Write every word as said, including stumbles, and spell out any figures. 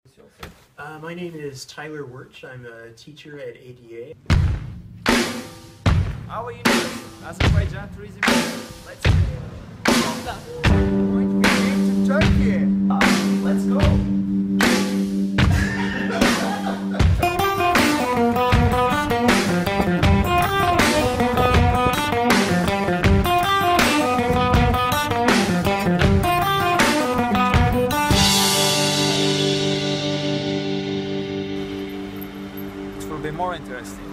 Uh, my name is Tyler Wirch. I'm a teacher at A D A. Our university, Azerbaijan Tourism. Let's go. We're going to Turkey. Uh, let's go. It will be more interesting.